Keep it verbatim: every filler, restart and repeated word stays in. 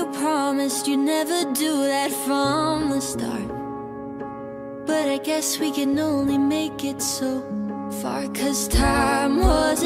you promised you'd never do that from the start. But I guess we can only make it so far, 'cause time was